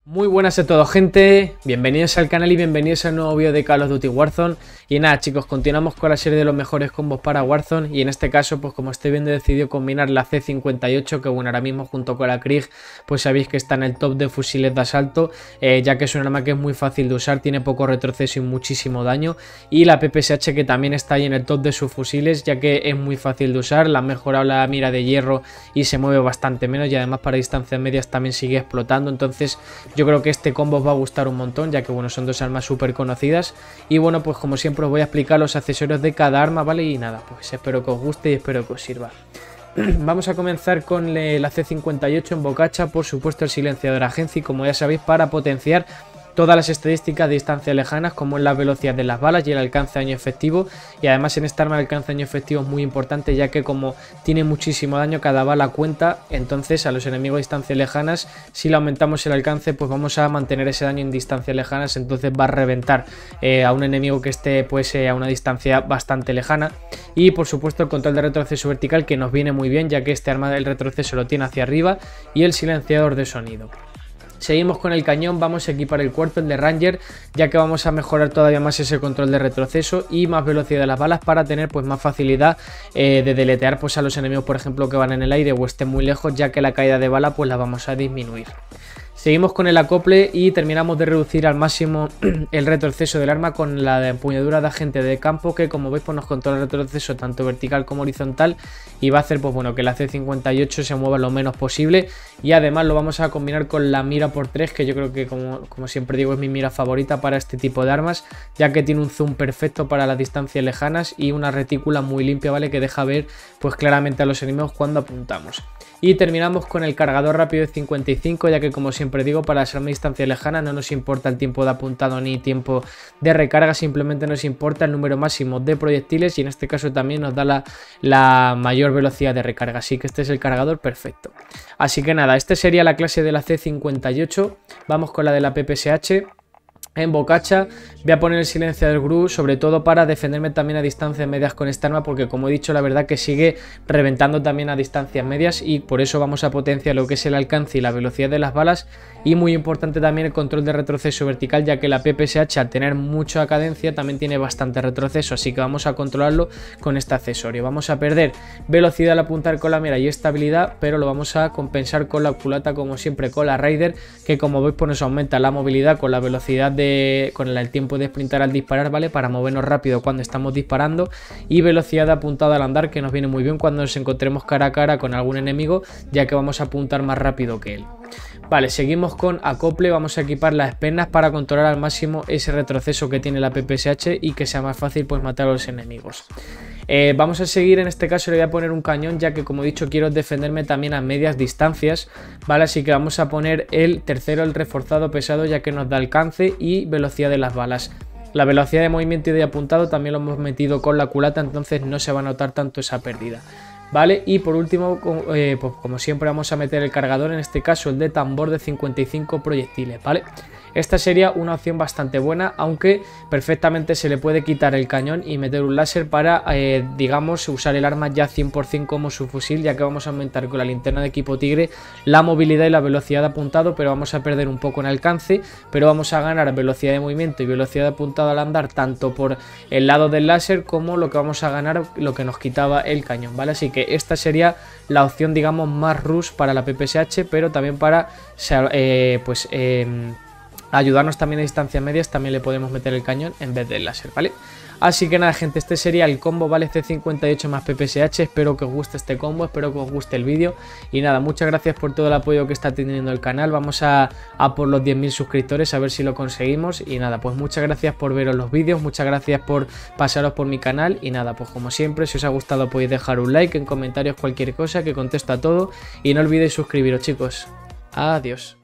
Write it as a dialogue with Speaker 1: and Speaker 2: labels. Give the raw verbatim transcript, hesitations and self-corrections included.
Speaker 1: Muy buenas a todos, gente, bienvenidos al canal y bienvenidos a un nuevo vídeo de Call of Duty Warzone. Y nada, chicos, continuamos con la serie de los mejores combos para Warzone. Y en este caso, pues como estoy viendo, he decidido combinar la C cincuenta y ocho, que bueno, ahora mismo junto con la Krig, pues sabéis que está en el top de fusiles de asalto, eh, ya que es un arma que es muy fácil de usar, tiene poco retroceso y muchísimo daño. Y la P P S H, que también está ahí en el top de sus fusiles, ya que es muy fácil de usar, la han mejorado la mira de hierro y se mueve bastante menos, y además para distancias medias también sigue explotando. Entonces yo creo que este combo os va a gustar un montón, ya que bueno, son dos armas súper conocidas. Y bueno, pues como siempre os voy a explicar los accesorios de cada arma, ¿vale? Y nada, pues espero que os guste y espero que os sirva. Vamos a comenzar con la C cincuenta y ocho en bocacha, por supuesto el silenciador agencia, como ya sabéis, para potenciar todas las estadísticas de distancias lejanas, como es la velocidad de las balas y el alcance de daño efectivo. Y además en esta arma el alcance de daño efectivo es muy importante, ya que como tiene muchísimo daño, cada bala cuenta. Entonces a los enemigos de distancias lejanas, si le aumentamos el alcance, pues vamos a mantener ese daño en distancias lejanas. Entonces va a reventar eh, a un enemigo que esté pues eh, a una distancia bastante lejana. Y por supuesto el control de retroceso vertical, que nos viene muy bien, ya que este arma del retroceso lo tiene hacia arriba, y el silenciador de sonido. Seguimos con el cañón, vamos a equipar el cuerpo, el de Ranger, ya que vamos a mejorar todavía más ese control de retroceso y más velocidad de las balas, para tener pues más facilidad eh, de deletear pues a los enemigos, por ejemplo, que van en el aire o estén muy lejos, ya que la caída de bala pues la vamos a disminuir. Seguimos con el acople y terminamos de reducir al máximo el retroceso del arma con la empuñadura de agente de campo, que como veis pues nos controla el retroceso tanto vertical como horizontal, y va a hacer pues bueno que la C cincuenta y ocho se mueva lo menos posible. Y además lo vamos a combinar con la mira por tres, que yo creo que como, como siempre digo es mi mira favorita para este tipo de armas, ya que tiene un zoom perfecto para las distancias lejanas y una retícula muy limpia, ¿vale? Que deja ver pues claramente a los enemigos cuando apuntamos. Y terminamos con el cargador rápido de cincuenta y cinco, ya que como siempre digo, para las armas de distancia lejana no nos importa el tiempo de apuntado ni tiempo de recarga, simplemente nos importa el número máximo de proyectiles, y en este caso también nos da la, la mayor velocidad de recarga, así que este es el cargador perfecto. Así que nada, esta sería la clase de la C cincuenta y ocho, vamos con la de la P P S H. En bocacha voy a poner el silenciador G R U, sobre todo para defenderme también a distancias medias con esta arma, porque como he dicho, la verdad que sigue reventando también a distancias medias, y por eso vamos a potenciar lo que es el alcance y la velocidad de las balas. Y muy importante también el control de retroceso vertical, ya que la P P S H, al tener mucha cadencia, también tiene bastante retroceso, así que vamos a controlarlo con este accesorio. Vamos a perder velocidad al apuntar con la mira y estabilidad, pero lo vamos a compensar con la culata, como siempre, con la Raider, que como veis pues nos aumenta la movilidad con la velocidad de con el tiempo de sprintar al disparar, ¿vale? Para movernos rápido cuando estamos disparando, y velocidad de apuntado al andar, que nos viene muy bien cuando nos encontremos cara a cara con algún enemigo, ya que vamos a apuntar más rápido que él. Vale, seguimos con acople, vamos a equipar las pernas para controlar al máximo ese retroceso que tiene la P P S H y que sea más fácil pues matar a los enemigos. Eh, vamos a seguir, en este caso le voy a poner un cañón, ya que como he dicho quiero defenderme también a medias distancias, ¿vale? Así que vamos a poner el tercero, el reforzado pesado, ya que nos da alcance y velocidad de las balas. La velocidad de movimiento y de apuntado también lo hemos metido con la culata, entonces no se va a notar tanto esa pérdida, ¿vale? Y por último, eh, pues como siempre vamos a meter el cargador, en este caso el de tambor de cincuenta y cinco proyectiles, ¿vale? Esta sería una opción bastante buena, aunque perfectamente se le puede quitar el cañón y meter un láser para, eh, digamos, usar el arma ya cien por cien como su fusil, ya que vamos a aumentar con la linterna de equipo tigre la movilidad y la velocidad de apuntado, pero vamos a perder un poco en alcance, pero vamos a ganar velocidad de movimiento y velocidad de apuntado al andar, tanto por el lado del láser como lo que vamos a ganar, lo que nos quitaba el cañón, ¿vale? Así que esta sería la opción, digamos, más rush para la P P S H, pero también para, eh, pues, eh, ayudarnos también a distancias medias, también le podemos meter el cañón en vez del láser, ¿vale? Así que nada, gente, este sería el combo, ¿vale? C cincuenta y ocho más P P S H, espero que os guste este combo, espero que os guste el vídeo, y nada, muchas gracias por todo el apoyo que está teniendo el canal, vamos a, a por los diez mil suscriptores, a ver si lo conseguimos. Y nada, pues muchas gracias por veros los vídeos, muchas gracias por pasaros por mi canal, y nada, pues como siempre, si os ha gustado podéis dejar un like, en comentarios cualquier cosa, que contesto a todo, y no olvidéis suscribiros, chicos. Adiós.